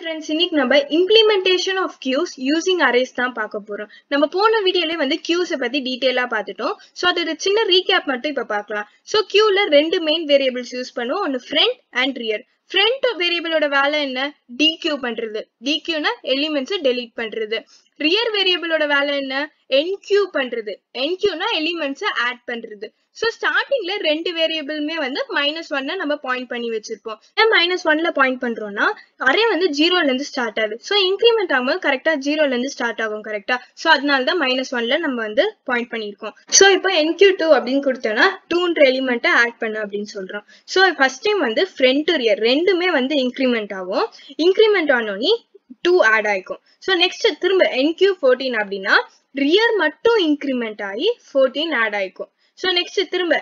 friends, இன்னைக்கு நம்ம implementation of queues using arrays தான் பார்க்க போறோம். நம்ம போன வீடியோல வந்து queues பத்தி டீடைலா பார்த்துட்டோம். சோ அதோட சின்ன ரீகேப் மட்டும் இப்ப பார்க்கலாம். சோ queueல ரெண்டு மெயின் வேரியபிள்ஸ் யூஸ் பண்ணுவோம். ஒன்னு front and rear. front வேரியபிளோட வேலை என்ன? deq பண்றது. deq னா எலிமெண்ட்ஸ் delete பண்றது. rear வேரியபிளோட வேலை என்ன? enq பண்றது. enq னா எலிமெண்ட்ஸ் ஆட் பண்றது. சோ ஸ்டார்டிங்ல ரெண்டு வேரியபிளுமே வந்து -1 நம்ம பாயிண்ட் பண்ணி வச்சிருப்போம். ஏன் -1ல பாயிண்ட் பண்றோம்னா அரே வந்து 0ல இருந்து ஸ்டார்ட் ஆகுது. சோ இன்கிரிமெண்ட் ஆகும்போது கரெக்டா 0ல இருந்து ஸ்டார்ட் ஆகும் கரெக்டா. சோ அதனால தான் -1ல நம்ம வந்து பாயிண்ட் பண்ணிருக்கோம். சோ இப்போ enq2 அப்படின்னு கொடுத்தோம்னா 2ன்ற எலிமெண்ட்டை ஆட் பண்ணு அப்படின்னு சொல்றோம். சோ ஃபர்ஸ்ட் டைம் வந்து front to rear ரெண்டுமே வந்து இன்கிரிமெண்ட் ஆகும். இன்கிரிமெண்ட் ஆனோனி 2 ஆட் ஆயிக்கும். சோ நெக்ஸ்ட் திரும்ப enq14 அப்படின்னா rear மட்டும் இன்கிரிமெண்ட் ஆகி 14 ஆட் ஆயிக்கும். சோ நெக்ஸ்ட் திரும்ப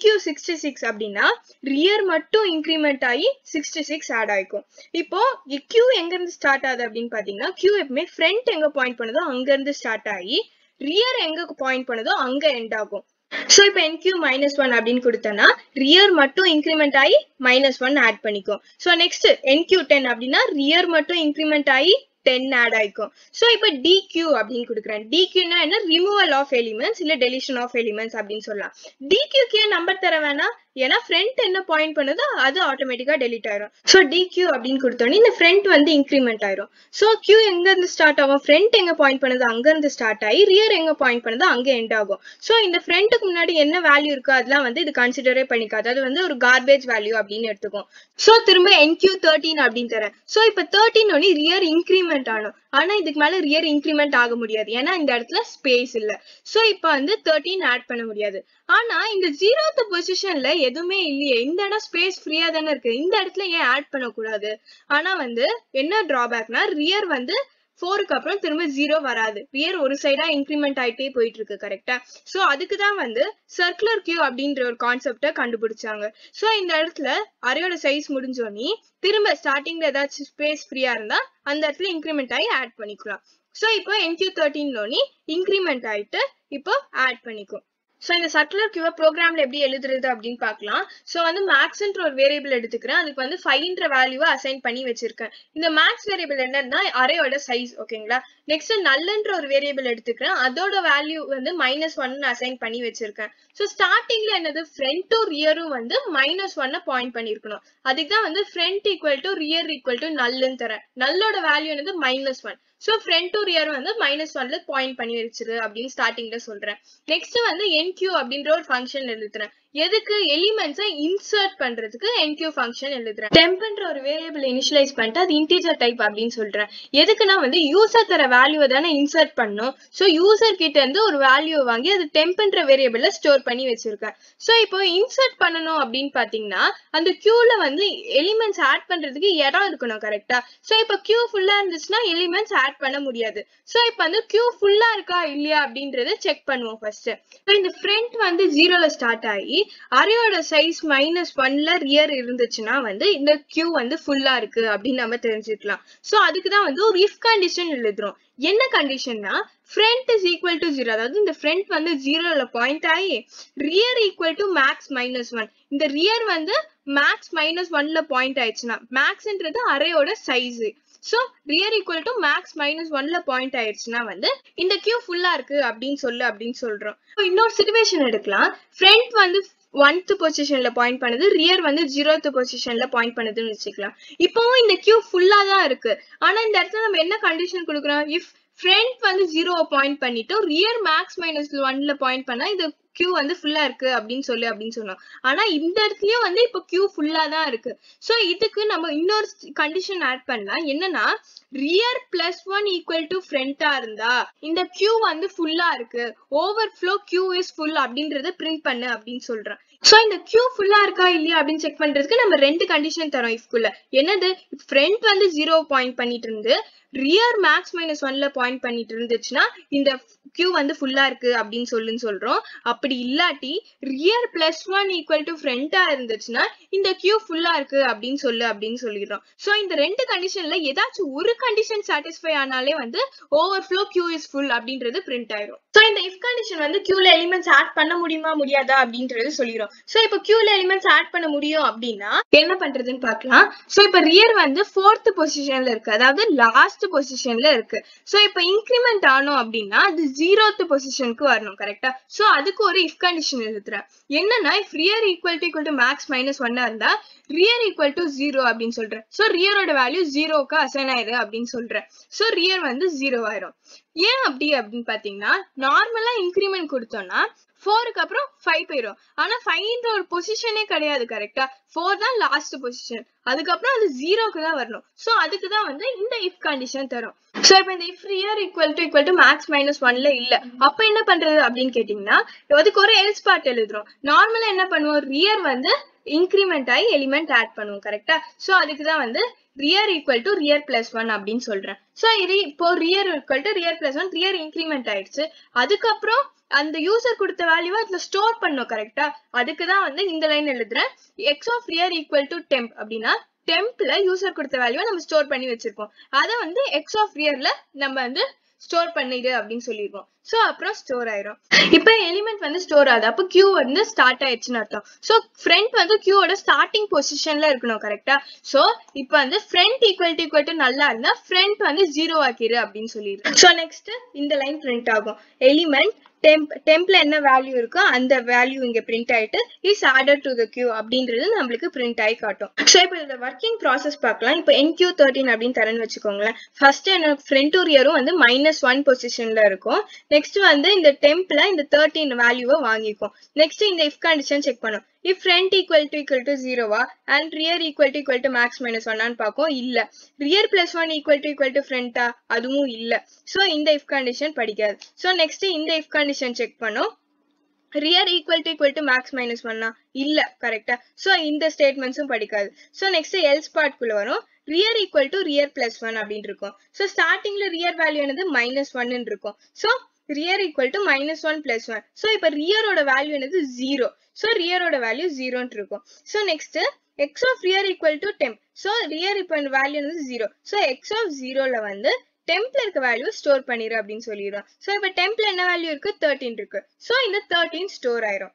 enq66 அப்படின்னா rear மட்டும் இன்கிரிமெண்ட் ஆகி 66 ஆட் ஆயிக்கும். இப்போ q எங்க இருந்து ஸ்டார்ட் ஆகுது அப்படின்னு பாத்தீங்கன்னா q எப்பவுமே ஃப்ரண்ட் எங்க பாயிண்ட் பண்ணுதோ அங்க இருந்து ஸ்டார்ட் ஆகி rear எங்க பாயிண்ட் பண்ணுதோ அங்க எண்ட் ஆகும். சோ இப்போ enq -1 அப்படின்னு கொடுத்தனா rear மட்டும் இன்கிரிமெண்ட் ஆகி -1 ஆட் பண்ணிக்கும். சோ நெக்ஸ்ட் enq10 அப்படின்னா rear மட்டும் இன்கிரிமெண்ட் ஆகி 10 ஆட் ஆயிக்கும். சோ இப்போ deq அப்படின்னு கொடுக்குறேன். deq னா என்ன? ரிமூவல் ஆஃப் எலிமெண்ட்ஸ் இல்ல டெலிஷன் ஆஃப் எலிமெண்ட்ஸ் அப்படின்னு சொல்லலாம். deq க்கு நம்பர் தர வேணாம், ஏன்னா ஃப்ரண்ட் என்ன பாயிண்ட் பண்ணுதோ அது ஆட்டோமேட்டிக்கா டெலிட் ஆயிரும். சோ deq அப்படின்னு கொடுத்தோன்னே இந்த ஃப்ரண்ட் வந்து இன்கிரிமெண்ட் ஆயிரும். சோ q எங்க இருந்து ஸ்டார்ட் ஆகும்? ஃப்ரண்ட் எங்க பாயிண்ட் பண்ணுது அங்க இருந்து ஸ்டார்ட் ஆகி ரியர் எங்க பாயிண்ட் பண்ணுது அங்க எண்ட் ஆகும். சோ இந்த ஃப்ரண்ட்டுக்கு முன்னாடி என்ன வேல்யூ இருக்கோ அதெல்லாம் வந்து இது கன்சிடரே பண்ணிக்காது. அது வந்து ஒரு கார்பேஜ் வேல்யூ அப்படின்னு எடுத்துக்கும். சோ திரும்ப enq13 அப்படின்னு தரேன். சோ இப்போ 13 ஒன்னு ரியர் இன்கிரிமெண்ட் ஆகும். ஆனா இதுக்கு மேல ரியர் இன்கிரிமெண்ட் ஆக முடியாது, ஏன்னா இந்த இடத்துல ஸ்பேஸ் இல்ல. சோ இப்போ வந்து 13 ஆட் பண்ண முடியாது. ஆனா இந்த 0th பொசிஷன்ல எதுவுமே இல்லையே, இந்த இடம் ஸ்பேஸ் ஃப்ரீயா தானே இருக்கு, இந்த இடத்துல ஏன் ஆட் பண்ணக்கூடாது? ஆனா வந்து என்ன டிராபேக்னா ரியர் வந்து 4க்கு அப்புறம் திரும்ப 0 வராது. ரியர் ஒரு சைடா இன்கிரிமெண்ட் ஆயிட்டே போயிட்டு இருக்கு கரெக்டா. சோ அதுக்குதான் வந்து சர்க்குலர் கியூ அப்படின்ற ஒரு கான்செப்ட கண்டுபிடிச்சாங்க. சோ இந்த இடத்துல அரேயோட சைஸ் முடிஞ்சோனி திரும்ப ஸ்டார்டிங்ல ஏதாச்சும் ஸ்பேஸ் ஃப்ரீயா இருந்தா அந்த இடத்துல இன்கிரிமெண்ட் ஆகி ஆட் பண்ணிக்கலாம். சோ இப்போ enq13 இன்கிரிமெண்ட் ஆயிட்டு இப்போ ஆட் பண்ணிக்கும். சோ இந்த சர்க்குலர் கியூவை ப்ரோக்ராம்ல எப்படி எழுதுறது அப்படின்னு பார்க்கலாம். சோ வந்து மேக்ஸ்ன்ற ஒரு வேரியபிள் எடுத்துக்கிறேன். அதுக்கு வந்து 5ன்ற வேல்யூவை அசைன் பண்ணி வச்சிருக்கேன். இந்த மேக்ஸ் வேரியபிள் என்னன்னா அரேயோட சைஸ், ஓகேங்களா. நெக்ஸ்ட் நல்லன்ற ஒரு வேரியபிள் எடுத்துக்கிறேன். அதோட வேல்யூ வந்து -1 அசைன் பண்ணி வச்சிருக்கேன். சோ ஸ்டார்டிங்ல என்னது ஃப்ரண்ட் டு ரியரும் வந்து -1 பாயிண்ட் பண்ணிருக்கணும். அதுக்கு தான் வந்து front equal to rear equal to நல்லுன்னு தரேன். நல்லோட வேல்யூ என்னது -1. சோ ஃப்ரண்ட் டு ரியர் வந்து -1ல பாயிண்ட் பண்ணி வச்சிரு அப்படின்னு ஸ்டார்டிங்ல சொல்றேன். நெக்ஸ்ட் வந்து enq அப்படின்ற ஒரு ஃபங்க்ஷன் எழுதுறேன். எதுக்கு? எலிமெண்ட்ஸை இன்சர்ட் பண்றதுக்கு enq ஃபங்க்ஷன் எழுதுறேன். டெம்ப்ன்ற ஒரு வேரியபிள் இனிஷியலைஸ் பண்ணிட்டு அது இன்டிஜர் டைப் அப்படின்னு சொல்றேன். எதுக்குன்னா வந்து யூசர் தர வேல்யூவை தானே இன்சர்ட் பண்ணும். சோ யூசர் கிட்ட இருந்து ஒரு வேல்யூ வாங்கி அது டெம்ப்ன்ற வேரியபிள்ல ஸ்டோர் பண்ணி வச்சிருக்கேன். சோ இப்போ இன்சர்ட் பண்ணணும் அப்படின்னு பாத்தீங்கன்னா அந்த கியூல வந்து எலிமெண்ட்ஸ் ஆட் பண்றதுக்கு இடம் இருக்கணும் கரெக்டா. சோ இப்போ கியூ ஃபுல்லா இருந்துச்சுன்னா எலிமெண்ட்ஸ் ஆட் பண்ண முடியாது. சோ இப்போ வந்து கியூ ஃபுல்லா இருக்கா இல்லையா அப்படின்றத செக் பண்ணுவோம் ஃபர்ஸ்ட். இந்த ஃப்ரண்ட் வந்து 0ல ஸ்டார்ட் ஆகி அரேயோட சைஸ் -1ல ரியர் இருந்துச்சுன்னா வந்து இந்த கியூ வந்து ஃபுல்லா இருக்கு அப்படின்னு நம்ம தெரிஞ்சுக்கலாம். சோ அதுக்கு தான் வந்து ஒரு இஃப் கண்டிஷன் எழுதுறோம். என்ன கண்டிஷன்னா ஃப்ரண்ட் இஸ் ஈக்குவல் டு 0, அதாவது இந்த ஃப்ரண்ட் வந்து 0ல பாயிண்ட் ஆகி ரியர் ஈக்குவல் டு மேக்ஸ் -1. இந்த ரியர் வந்து மேக்ஸ் -1ல பாயிண்ட் ஆயிடுச்சுன்னா, மேக்ஸ்ன்றது அரேயோட size. So rear equal to max -1ல பாயிண்ட் ஆயிடுச்சுன்னா வந்து இந்த கியூ ஃபுல்லா இருக்கு அப்படின்னு சொல்றோம். இன்னொரு சிச்சுவேஷன் எடுக்கலாம். ஃப்ரண்ட் வந்து 1th பொசிஷன்ல பாயிண்ட் பண்ணுது, ரியர் வந்து 0th பொசிஷன்ல பாயிண்ட் பண்ணுதுன்னு வச்சுக்கலாம். இப்பவும் இந்த கியூ ஃபுல்லா தான் இருக்கு. ஆனா இந்த இடத்துல நம்ம என்ன கண்டிஷன் கொடுக்குறோம்? இஃப் ஃப்ரண்ட் வந்து 0 பாயிண்ட் பண்ணிட்டு ரியர் மேக்ஸ் -1ல பாயிண்ட் பண்ணா இந்த கியூ வந்து ஃபுல்லா இருக்கு அப்படின்னு சொன்னோம். ஆனா இந்த இடத்துலயும் வந்து இப்போ கியூ ஃபுல்லா தான் இருக்கு. சோ இதுக்கு நம்ம இன்னொரு கண்டிஷன் ஆட் பண்ணலாம். என்னன்னா ரியர் +1 ஈக்குவல் டு ஃப்ரண்டா இருந்தா இந்த கியூ வந்து ஃபுல்லா இருக்கு, ஓவர்ஃப்ளோ கியூ இஸ் ஃபுல் அப்படின்றத பிரிண்ட் பண்ணு அப்படின்னு சொல்றேன். சோ இந்த கியூ ஃபுல்லா இருக்கா இல்லையா அப்படின்னு செக் பண்றதுக்கு நம்ம ரெண்டு கண்டிஷன் தரோம் இஃப்குள்ள. என்னது? ஃப்ரண்ட் வந்து 0 பாயிண்ட் பண்ணிட்டு இருந்து rear max minus 1ல பாயிண்ட் பண்ணிட்டு இருந்துச்சுன்னா இந்த Q வந்து ஃபுல்லா இருக்கு அப்படின்னு சொல்றோம். அப்படி இல்லாட்டி rear plus 1 equal to front இருந்துச்சுன்னா இந்த Q ஃபுல்லா இருக்கு அப்படின்னு சொல்லிடுறோம். சோ இந்த ரெண்டு கண்டிஷன்ல ஏதாச்சும் ஒரு கண்டிஷன் சாட்டிஸ்ஃபை ஆனாலே வந்து overflow Q is full அப்படின்றது பிரிண்ட் ஆயிரும். சோ இந்த if கண்டிஷன் வந்து Q ல எலிமெண்ட்ஸ் ஆட் பண்ண முடியுமா முடியாதா அப்படின்றது சொல்லிரும். சோ இப்போ Q ல எலிமெண்ட்ஸ் ஆட் பண்ண முடியும் அப்படின்னா என்ன பண்றதுன்னு பார்க்கலாம். சோ இப்போ rear வந்து 4th பொசிஷன்ல இருக்கு, அதாவது லாஸ்ட் பொசிஷன்ல இருக்கு. சோ இப்போ இன்கிரிமெண்ட் ஆனோம் அப்படின்னா அது 0th பொசிஷனுக்கு வரணும், கரெக்டா? சோ அதுக்கு ஒரு if கண்டிஷன் எழுதுறேன். என்னன்னா if rear equal to max minus 1 இருந்தா rear equal to 0 அப்படின்னு சொல்றேன். சோ rear ஓட வேல்யூ 0க்கு அசைன் ஆயிரு அப்படின்னு சொல்றேன். சோ rear வந்து 0 ஆயிரும். ஏன் அப்படின்னு பாத்தீங்கன்னா நார்மலா இன்கிரிமெண்ட் கொடுத்தோம்னா 4க்கு அப்புறம் 5 போயிடும். ஆனா 5ன்ற ஒரு பொசிஷனே கிடையாது, கரெக்டா? 4 தான் லாஸ்ட் பொசிஷன், அதுக்கப்புறம் அது 0க்கு தான் வரணும். சோ அதுக்கு தான் வந்து இந்த if கண்டிஷன் தரும். சோ இப்போ இந்த if rear equal to max minus 1ல இல்ல, அப்ப என்ன பண்றது அப்படின்னு கேட்டீங்கன்னா அதுக்கு ஒரு else part எழுதுறோம். நார்மலா என்ன பண்ணுவோம், rear வந்து இன்கிரிமெண்ட் ஆகி எலிமெண்ட் ஆட் பண்ணுவோம், கரெக்டா? சோ அதுக்கு தான் வந்து rear equal to rear plus 1 அப்படின்னு சொல்றேன். சோ இது இப்போ rear equal to rear plus 1, rear increment ஆயிடுச்சு. அதுக்கப்புறம் அந்த யூசர் கொடுத்த வேல்யூவை அதுல ஸ்டோர் பண்ணும், கரெக்டா? அதுக்கு தான் வந்து இந்த லைன் எழுதுறேன். x of rear equal to temp அப்படின்னா tempல யூசர் கொடுத்த வேல்யூவை நம்ம ஸ்டோர் பண்ணி வச்சிருக்கோம். அதை வந்து x of rearல நம்ம வந்து ஸ்டோர் பண்ணிடு அப்படின்னு சொல்லிருக்கோம். சோ அப்புறம் ஸ்டோர் ஆயிரும். இப்ப எலிமெண்ட் வந்து ஸ்டோர் ஆகுது, அப்ப Q வந்து ஸ்டார்ட் ஆயிடுச்சுன்னு அர்த்தம். சோ ஃப்ரண்ட் வந்து Q ஓட ஸ்டார்டிங் பொசிஷன்ல இருக்கணும், கரெக்டா? சோ இப்ப வந்து ஃப்ரண்ட் ஈக்குவல் டு நல்லா இருந்தா ஃப்ரண்ட் வந்து 0 ஆக்கிரு அப்படின்னு சொல்லிடுறேன். சோ நெக்ஸ்ட் இந்த லைன் பிரிண்ட் ஆகும். எலிமெண்ட் டெம்ப்ல என்ன வேல்யூ இருக்கோ அந்த வேல்யூ இங்க பிரிண்ட் ஆயிட்டு is added to the Q அப்படின்றது நம்மளுக்கு பிரிண்ட் ஆகி காட்டும். சோ இப்போ இந்த ஒர்க்கிங் ப்ராசஸ் பார்க்கலாம். இப்போ NQ13 அப்படின்னு தரேன்னு வச்சுக்கோங்களேன். ஃபர்ஸ்ட் எனக்கு ஃப்ரண்ட் ரியரும் வந்து -1 பொசிஷன்ல இருக்கும். நெக்ஸ்ட் வந்து இந்த டெம்ப்ல இந்த 13 வேல்யூவை வாங்கிக்கும். நெக்ஸ்ட் இந்த if கண்டிஷன் செக் பண்ணும். if front equal to 0 and rear equal to max minus 1 ஆன்னு பார்க்கும். இல்ல. rear plus 1 equal to front அதுவும் இல்ல. சோ இந்த if கண்டிஷன் படிக்காது. சோ நெக்ஸ்ட் இந்த if கண்டிஷன் செக் பண்ணும். rear equal to max minus 1 இல்ல, கரெக்டா? சோ இந்த ஸ்டேட்மெண்ட்ஸும் படிக்காது. சோ நெக்ஸ்ட் else part குள்ள வரும். rear equal to rear plus 1 அப்படின்னு இருக்கும். சோ ஸ்டார்டிங்ல rear வேல்யூ என்னது -1 ன்னு இருக்கும். So rear equal to -1 plus 1. So இப்போ rear ஓட வேல்யூ என்னது 0. சோ rear ஓட வேல்யூ 0 ன்னு இருக்கும். So next x of rear equal to temp. So rear இப்போ வேல்யூ என்னது 0. சோ x of 0ல வந்து டெம்ப்ல இருக்க வேல்யூ ஸ்டோர் பண்ணிரு அப்படின்னு சொல்லிடுறோம். சோ இப்போ டெம்ப்ல என்ன வேல்யூ இருக்கு, 13 இருக்கு. சோ இந்த 13 ஸ்டோர் ஆயிரும்.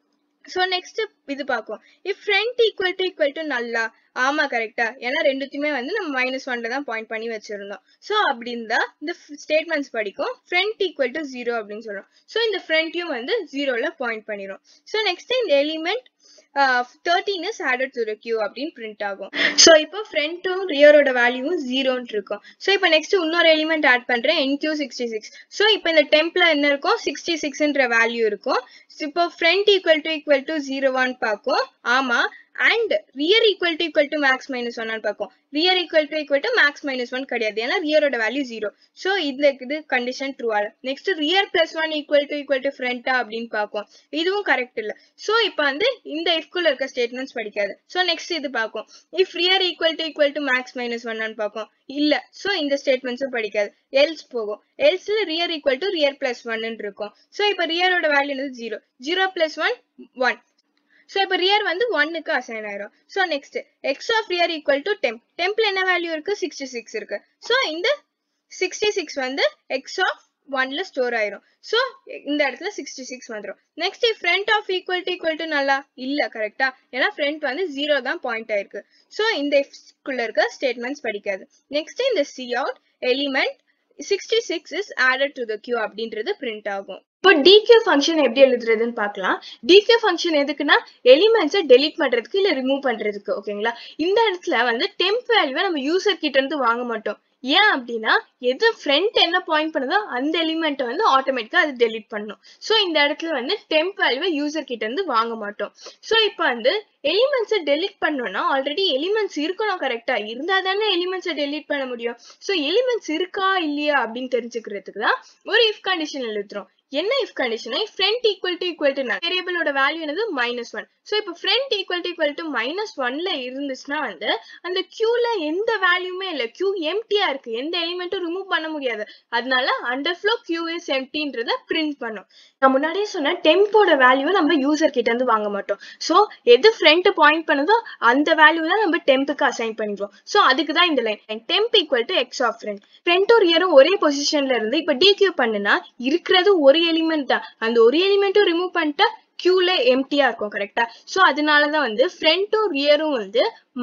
சோ நெக்ஸ்ட் இது பார்ப்போம். if front equal to நல்லா, ஆமா கரெக்டா? ஏன்னா ரெண்டுத்துமே வந்து நம்ம -1ல தான் பாயிண்ட் பண்ணி வச்சிருந்தோம். சோ அப்படி இருந்தா இந்த ஸ்டேட்மெண்ட்ஸ் படிக்கும். front equal to 0 அப்படின்னு சொல்றோம். சோ இந்த ஃப்ரண்ட்டையும் வந்து 0ல பாயிண்ட் பண்ணிரும். சோ நெக்ஸ்ட் இந்த element 13 is added to the Q அப்படின்னு பிரிண்ட் ஆகும். சோ இப்போ ஃப்ரண்ட்டும் ரியரோட வேல்யூவும் 0 ன்னு இருக்கும். சோ இப்போ நெக்ஸ்ட் இன்னொரு எலிமெண்ட் ஆட் பண்றேன், NQ66. சோ இப்போ இந்த டெம்ப்ல என்ன இருக்கும், 66ன்ற வேல்யூ இருக்கும். இப்போ ஃப்ரண்ட் equal to 0 ஆன்னு பார்க்கும். ஆமா. and rear equal to max minus 1 ஆன்னு பார்க்கும். rear equal to max minus 1 கிடையாது, ஏன்னா rear ஓட வேல்யூ 0. சோ இது கண்டிஷன் ட்ரூ ஆல. Next rear plus 1 equal to front அப்படின்னு பார்க்கும். இதுவும் கரெக்ட் இல்ல. சோ இப்போ வந்து இந்த if குள்ள இருக்க ஸ்டேட்மெண்ட்ஸ் படிக்காது. சோ நெக்ஸ்ட் இது பார்க்கும். if rear equal to max minus 1 ஆன்னு பார்க்கும். இல்ல. சோ இந்த ஸ்டேட்மெண்ட்ஸும் படிக்காது. else போகும். elseல rear equal to rear plus 1 ன்னு இருக்கும். சோ இப்போ rear ஓட வேல்யூ என்னது 0. 0 plus 1 1. சோ இப்போ rear வந்து 1க்கு அசைன் ஆயிரும். So next x of rear equal to temp. tempல என்ன வேல்யூ இருக்கு, 66 இருக்கு. சோ இந்த 66 வந்து x of 1ல ஸ்டோர் ஆயிரும். சோ இந்த இடத்துல 66 வந்துரும். Next front of equal to நல்லா, இல்ல, கரெக்டா? ஏன்னா front வந்து 0 தான் பாயிண்ட் ஆயிருக்கு. சோ இந்த if குள்ள இருக்க ஸ்டேட்மெண்ட்ஸ் படிக்காது. நெக்ஸ்ட் இந்த cout element 66 is added to the Q அப்படின்றது பிரிண்ட் ஆகும். இப்போ DQ ஃபங்க்ஷன் எப்படி எழுதுறதுன்னு பார்க்கலாம். DQ ஃபங்க்ஷன் எதுக்குன்னா எலிமெண்ட்ஸை டெலீட் பண்றதுக்கு இல்ல ரிமூவ் பண்றதுக்கு, ஓகேங்களா? இந்த இடத்துல வந்து டெம்ப் வேல்யூவை நம்ம யூசர் கிட்ட இருந்து வாங்க மாட்டோம். ஏன் அப்படின்னா எது ஃப்ரண்ட் என்ன பாயிண்ட் பண்ணுதோ அந்த எலிமெண்ட் வந்து ஆட்டோமேட்டிக்கா அது டெலீட் பண்ணும். சோ இந்த இடத்துல வந்து டெம்ப் வேல்யூவை யூசர் கிட்ட இருந்து வாங்க மாட்டோம். சோ இப்போ வந்து எலிமெண்ட்ஸை டெலீட் பண்ணோம்னா ஆல்ரெடி எலிமெண்ட்ஸ் இருக்கணும், கரெக்டா? இருந்தா தானே எலிமெண்ட்ஸை டெலீட் பண்ண முடியும். சோ எலிமெண்ட்ஸ் இருக்கா இல்லையா அப்படின்னு தெரிஞ்சுக்கிறதுக்கு தான் ஒரு if கண்டிஷன் எழுதுறோம். என்ன if condition, front equal to வேரியபிளோட வேல்யூ என்னது -1. ஸோ இப்போ ஃப்ரண்ட் ஈக்குவல் டு -1ல இருந்துச்சுன்னா வந்து அந்த கியூல எந்த வேல்யூமே இல்லை, கியூ எம்டியா இருக்கு, எந்த எலிமெண்ட்டும் ரிமூவ் பண்ண முடியாது. அதனால அண்டர்ஃப்ளோ கியூ இஸ் எம்டின்றத பிரிண்ட் பண்ணும். நான் முன்னாடியே சொன்னேன் டெம்போட வேல்யூவை நம்ம யூசர் கிட்ட இருந்து வாங்க மாட்டோம். ஸோ எது ஃப்ரண்ட் பாயிண்ட் பண்ணுதோ அந்த வேல்யூ தான் நம்ம டெம்புக்கு அசைன் பண்ணிடுவோம். ஸோ அதுக்கு தான் இந்த line temp equal to x of front. ஃப்ரண்ட்டும் ரியரும் ஒரே பொசிஷன்ல இருந்து இப்போ டிக்யூ பண்ணுனா இருக்கிறது ஒரு எலிமெண்ட் தான், அந்த ஒரு எலிமெண்ட்டும் ரிமூவ் பண்ணிட்டா கியூல எம்டியா இருக்கும். கரெக்டா? ஸோ அதனாலதான் வந்து ஃப்ரண்ட்டும் ரியரும் வந்து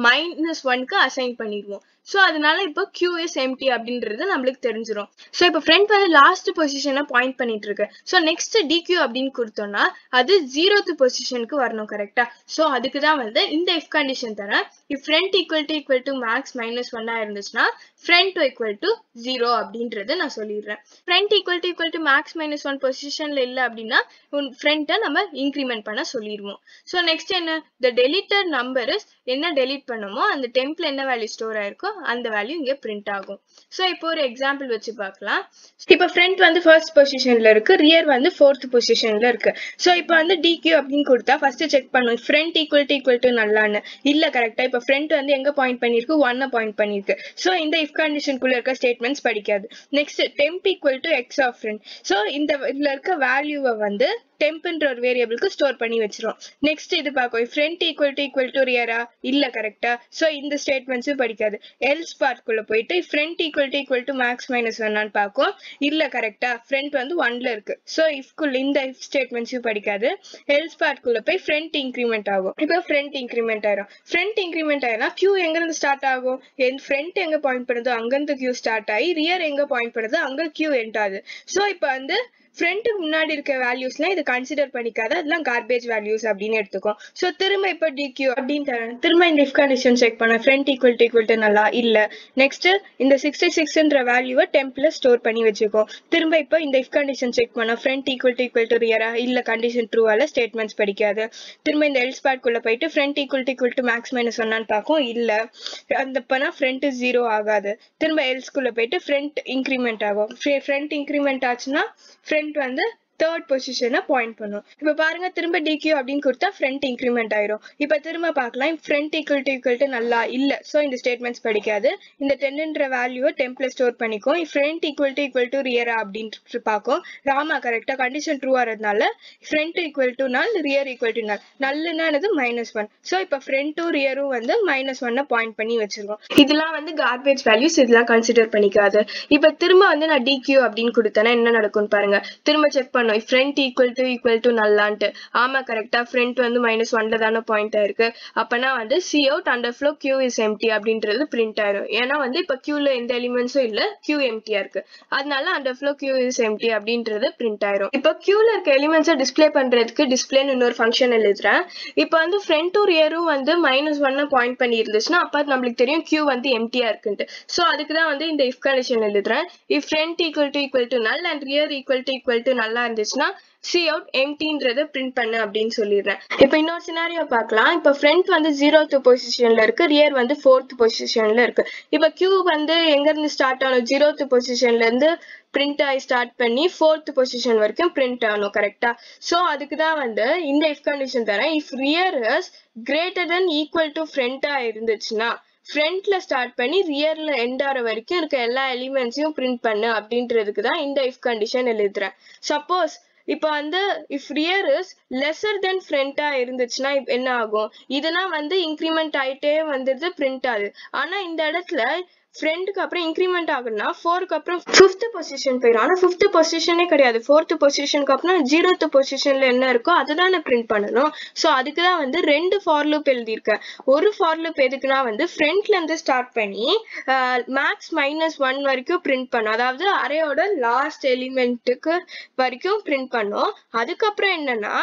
-1க்கு அசைன் பண்ணிடுவோம். ஸோ அதனால இப்போ கியூ இஸ் எம்டி அப்படின்றது நம்மளுக்கு தெரிஞ்சிடும். ஸோ இப்போ ஃப்ரண்ட் வந்து லாஸ்ட் பொசிஷனை பாயிண்ட் பண்ணிட்டு இருக்கு. ஸோ நெக்ஸ்ட் டிக்யூ அப்படின்னு கொடுத்தோம்னா அது 0th பொசிஷனுக்கு வரணும். கரெக்டா? ஸோ அதுக்கு தான் வந்து இந்த இஃப் கண்டிஷன் தரேன். If front equal to max -1 இருந்துச்சுன்னா ஃப்ரண்ட் ஈக்குவல் டு 0 அப்படின்றது நான் சொல்லிடுறேன். ஃப்ரண்ட் ஈக்குவல் டு மேக்ஸ் -1 பொசிஷன்ல இல்லை அப்படின்னா ஃப்ரண்ட்டை நம்ம இன்க்ரிமெண்ட் பண்ண சொல்லிடுவோம். ஸோ நெக்ஸ்ட் என்ன, த டெலிட்டட் நம்பர் இஸ் என்ன டெலிட் பண்ணுமோ அந்த டெம்ப்ல என்ன வேல்யூ ஸ்டோர் ஆயிருக்கோ அந்த வேல்யூ இங்க பிரிண்ட் ஆகும். சோ இப்போ ஒரு எக்ஸாம்பிள் வச்சு பார்க்கலாம். இப்போ ஃப்ரண்ட் வந்து ஃபர்ஸ்ட் பொசிஷன்ல இருக்கு, ரியர் வந்து 4th பொசிஷன்ல இருக்கு. சோ இப்போ வந்து டிக்யூ அப்படின்னு கொடுத்தா ஃபர்ஸ்ட் செக் பண்ணும் ஃப்ரண்ட் ஈக்குவல் டு நல்லான்னு இல்ல. கரெக்டா? இப்போ ஃப்ரண்ட் வந்து எங்க பாயிண்ட் பண்ணிருக்கு, 1 பாயிண்ட் பண்ணிருக்கு. சோ இந்த இஃப் கண்டிஷனுக்குள்ள இருக்க ஸ்டேட்மெண்ட்ஸ் படிக்காது. Next temp equal to x of front. So இந்த இதுல இருக்க வேல்யூவை வந்து டெம்ப்ன்ற ஒரு வேரியபிளுக்கு ஸ்டோர் பண்ணி வச்சிரும். நெக்ஸ்ட் இது பார்க்கும் ஃப்ரண்ட் ஈக்குவல் டு ரியரா இல்ல. கரெக்டா? சோ இந்த ஸ்டேட்மெண்ட்ஸும் படிக்காது. எல்ஸ் பார்ட்குள்ள போயிட்டு ஃப்ரண்ட் ஈக்குவல் டு மேக்ஸ் -1 பார்க்கும் இல்ல. கரெக்டா? ஃப்ரண்ட் வந்து 1ல இருக்கு. சோ இஃப்குள்ள இந்த இஃப் ஸ்டேட்மெண்ட்ஸும் படிக்காது. எல்ஸ் பார்ட்குள்ள போய் ஃப்ரண்ட் இன்க்ரிமெண்ட் ஆகும். இப்போ ஃப்ரண்ட் இன்க்ரிமெண்ட் ஆயிரும். ஃப்ரண்ட் இன்க்ரிமெண்ட் ஆயினா கியூ எங்க இருந்து ஸ்டார்ட் ஆகும், ஃப்ரண்ட் எங்க பாயிண்ட் பண்ணுதோ அங்க இருந்து கியூ ஸ்டார்ட் ஆகி ரியர் எங்க பாயிண்ட் பண்ணுதோ அங்க கியூ எண்ட் ஆகுது. சோ இப்போ வந்து ஃப்ரண்ட்டுக்கு முன்னாடி இருக்க வேல்யூஸ்லாம் இது கன்சிடர் பண்ணிக்காத, அதெல்லாம் கார்பேஜ் வேல்யூஸ் அப்படின்னு எடுத்துக்கும். ஸோ திரும்ப இப்போ டிக்யூ அப்படின்னு தரேன். திரும்ப இந்த இஃப் கண்டிஷன் செக் பண்ண ஃப்ரண்ட் ஈக்குவல் டு நல்லா இல்ல. நெக்ஸ்ட் இந்த 66ன்ற வேல்யூவை டெம்ப்ல ஸ்டோர் பண்ணி வச்சுக்கோம். திரும்ப இப்போ இந்த இஃப் கண்டிஷன் செக் பண்ண ஃப்ரண்ட் ஈக்குவல் டு ரியரா இல்ல. கண்டிஷன் ட்ரூவால ஸ்டேட்மெண்ட்ஸ் படிக்காது. திரும்ப இந்த எல்ஸ் பார்ட்குள்ள போயிட்டு ஃப்ரண்ட் ஈக்குவல் டு மேக்ஸ் -1 பார்க்கும் இல்ல. அந்த பண்ணா ஃப்ரண்ட் 0 ஆகாது. திரும்ப எல்ஸ்குள்ள போயிட்டு ஃப்ரண்ட் இன்க்ரிமெண்ட் ஆகும். ஃப்ரண்ட் இன்க்ரிமெண்ட் ஆச்சுன்னா ஃப்ரண்ட் வந்து தேர்ட் பொசிஷனை பாயிண்ட் பண்ணும். இப்போ பாருங்க திரும்ப டிக்யூ அப்படின்னு கொடுத்தா ஃப்ரண்ட் இன்க்ரிமெண்ட் ஆயிரும். இப்போ திரும்ப பார்க்கலாம் ஃப்ரண்ட் ஈக்குவல் டு நல்லா இல்ல. ஸோ இந்த ஸ்டேட்மெண்ட்ஸ் படிக்காது. இந்த 10ன்ற வேல்யூவை டெம்ப்ல ஸ்டோர் பண்ணிக்கும். ஃப்ரண்ட் ஈக்குவல் டு ரியரா அப்படின்னு பார்க்கும். ராமா கரெக்டா? கண்டிஷன் ட்ரூ ஆறதுனால front equal to null, rear equal to null. நல்லுன்னானது -1. ஸோ இப்போ ஃப்ரண்ட்டும் ரியரும் வந்து -1 பாயிண்ட் பண்ணி வச்சிருக்கோம். இதெல்லாம் வந்து கார்பேஜ் வேல்யூஸ், இதெல்லாம் கன்சிடர் பண்ணிக்காது. இப்போ திரும்ப வந்து நான் டிக்யூ அப்படின்னு கொடுத்தேன்னா என்ன நடக்கும்னு பாருங்க. திரும்ப செக் பண்ணோம் ஃப்ரண்ட் ஈக்குவல் டு நல்லான்ட்டு. ஆமா கரெக்டா? ஃப்ரண்ட் வந்து -1ல தானே பாயிண்ட் ஆயிருக்கு. அப்பனா வந்து C out underflow queue is empty அப்படின்றது பிரிண்ட் ஆயிரும். ஏன்னா வந்து இப்ப கியூல எந்த எலிமெண்ட்ஸும் இல்ல, கியூ எம்டியா இருக்கு. அதனால அண்டர்ஃப்ளோ கியூ இஸ் எம்டி அப்படின்றது பிரிண்ட் ஆயிரும். இப்போ கியூல இருக்க எலிமெண்ட்ஸை டிஸ்பிளே பண்றதுக்கு டிஸ்பிளேன்னு இன்னொரு ஃபங்க்ஷன் எழுதுறேன். இப்போ வந்து ஃப்ரண்ட்டும் ரியரும் வந்து -1 பாயிண்ட் பண்ணி இருந்துச்சுன்னா அப்ப நம்மளுக்கு தெரியும் கியூ வந்து எம்டியா இருக்குன்ட்டு. ஸோ அதுக்கு தான் வந்து இந்த இஃப் கண்டிஷன் எழுதுறேன். If front equal to null and rear equal to நல்லா இருந்துச்சுன்னா சி அவுட் எம்டின்றத பிரிண்ட் பண்ணு அப்படின்னு சொல்லிடுறேன். இப்போ இன்னொரு சினாரியோ பார்க்கலாம். இப்போ ஃப்ரண்ட் வந்து 0th பொசிஷன்ல இருக்கு, ரியர் வந்து 4th பொசிஷன்ல இருக்கு. இப்போ கியூ வந்து எங்க இருந்து ஸ்டார்ட் ஆகும், 0th பொசிஷன்ல இருந்து பிரிண்ட் ஆகி ஸ்டார்ட் பண்ணி 4th பொசிஷன் வரைக்கும் பிரிண்ட் ஆகணும். கரெக்டா? ஸோ அதுக்கு தான் வந்து இந்த இஃப் கண்டிஷன் தரேன். If rear is greater than equal to ஃப்ரண்டா இருந்துச்சுன்னா ஃப்ரண்ட்ல ஸ்டார்ட் பண்ணி ரியர்ல எண்ட் ஆற வரைக்கும் இருக்க எல்லா எலிமெண்ட்ஸையும் பிரிண்ட் பண்ணு அப்படின்றதுக்கு தான் இந்த இஃப் கண்டிஷன் எழுதுறேன். சப்போஸ் இப்போ வந்து if rear is lesser than ஃப்ரண்டா இருந்துச்சுன்னா என்ன ஆகும், இதெல்லாம் வந்து இன்க்ரிமெண்ட் ஆயிட்டே வந்துட்டு பிரிண்ட் ஆகுது. ஆனா இந்த இடத்துல ஃப்ரண்ட்க்கு அப்புறம் இன்க்ரிமெண்ட் ஆகுதுன்னா 4க்கு அப்புறம் 5th பொசிஷன் போயிடும். ஆனா 5th பொசிஷனே கிடையாது. 4th பொசிஷனுக்கு அப்புறம் 0th பொசிஷன்ல என்ன இருக்கோ அதுதானே பிரிண்ட் பண்ணணும். ஸோ அதுக்கு தான் வந்து 2 ஃபார் லூப் எழுதியிருக்கேன். ஒரு ஃபார் லூப் எதுக்குன்னா வந்து ஃப்ரண்ட்ல இருந்து ஸ்டார்ட் பண்ணி மேக்ஸ் -1 வரைக்கும் பிரிண்ட் பண்ணும். அதாவது அரேயோட லாஸ்ட் எலிமெண்ட்டுக்கு வரைக்கும் பிரிண்ட் பண்ணும். அதுக்கப்புறம் என்னன்னா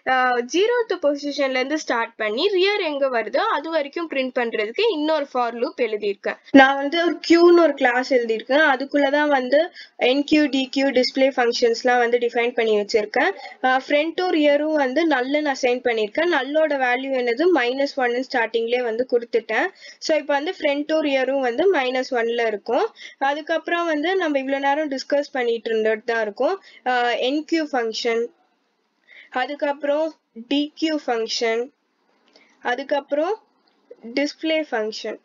0th பொசிஷன்ல இருந்து ஸ்டார்ட் பண்ணி ரியர் எங்க வருதோ அது வரைக்கும் பிரிண்ட் பண்றதுக்கு இன்னொரு ஃபார் லூப் எழுதியிருக்கேன். நான் வந்து ஒரு கியூன்னு ஒரு கிளாஸ் எழுதியிருக்கேன். அதுக்குள்ளதான் வந்து என்கியூ டிக்யூ டிஸ்பிளே ஃபங்க்ஷன்ஸ்லாம் வந்து டிஃபைன் பண்ணி வச்சிருக்கேன். ஃப்ரண்ட்டும் ரியரும் வந்து நல்லன்னு அசைன் பண்ணியிருக்கேன். நல்லோட வேல்யூ என்னது -1 ஸ்டார்டிங்லேயே வந்து கொடுத்துட்டேன். ஸோ இப்போ வந்து ஃப்ரண்ட்டும் ரியரும் வந்து -1ல இருக்கும். அதுக்கப்புறம் வந்து நம்ம இவ்வளவு நேரம் டிஸ்கஸ் பண்ணிட்டு இருந்தது தான் இருக்கும் என்கியூ ஃபங்க்ஷன், அதுக்கப்புறம் டிக்யூ ஃபங்க்ஷன், அதுக்கப்புறம் டிஸ்ப்ளே ஃபங்க்ஷன்.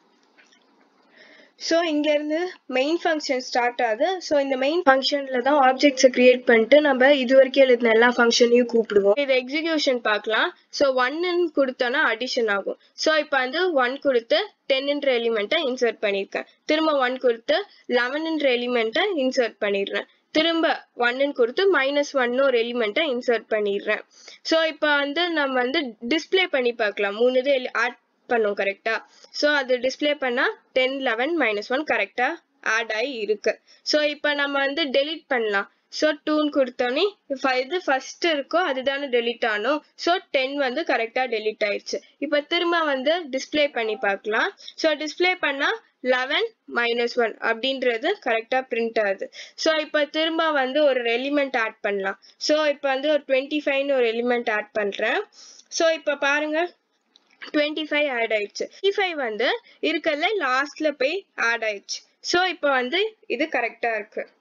ஸோ இங்கேருந்து மெயின் ஃபங்க்ஷன் ஸ்டார்ட் ஆகுது. ஸோ இந்த மெயின் ஃபங்க்ஷனில் தான் ஆப்ஜெக்ட்ஸை கிரியேட் பண்ணிட்டு நம்ம இது வரைக்கும் எழுதின எல்லா ஃபங்க்ஷனையும் கூப்பிடுவோம். இது எக்ஸிக்யூஷன் பார்க்கலாம். ஸோ 1ன்னு கொடுத்தோன்னா அடிஷன் ஆகும். ஸோ இப்போ வந்து 1 கொடுத்து 10ன்ற எலிமெண்ட்டை இன்சர்ட் பண்ணியிருக்கேன். திரும்ப 1 கொடுத்து 11ன்ற எலிமெண்ட்டை இன்சர்ட் பண்ணிடுறேன். திரும்ப 1ன்னு கொடுத்து -1 ஒரு எலிமெண்ட்டை இன்சர்ட் பண்ணிடுறேன். ஸோ இப்போ வந்து நம்ம வந்து டிஸ்பிளே பண்ணி பார்க்கலாம். 3 இது ஆட் பண்ணும் கரெக்டா. ஸோ அது டிஸ்பிளே பண்ணா 10 11 -1 கரெக்டா ஆட் ஆகி இருக்கு. ஸோ இப்போ நம்ம வந்து டெலிட் பண்ணலாம். ஸோ 2ன்னு கொடுத்தோன்னே இது ஃபர்ஸ்ட் இருக்கோ அதுதானே டெலிட் ஆனும். ஸோ 10 வந்து கரெக்டா டெலிட் ஆயிடுச்சு. இப்போ திரும்ப வந்து டிஸ்பிளே பண்ணி பார்க்கலாம். ஸோ டிஸ்பிளே பண்ணா 11 -1 அப்படின்றது கரெக்டா பிரிண்ட் ஆகுது. ஸோ இப்போ திரும்ப வந்து ஒரு எலிமெண்ட் ஆட் பண்ணலாம். ஸோ இப்போ வந்து ஒரு 25ன்னு ஒரு எலிமெண்ட் ஆட் பண்றேன். ஸோ இப்போ பாருங்க 25 ஆட் ஆயிடுச்சு. 25 வந்து இருக்கல லாஸ்ட்ல போய் ஆட் ஆயிடுச்சு. ஸோ இப்போ வந்து இது கரெக்டா இருக்கு.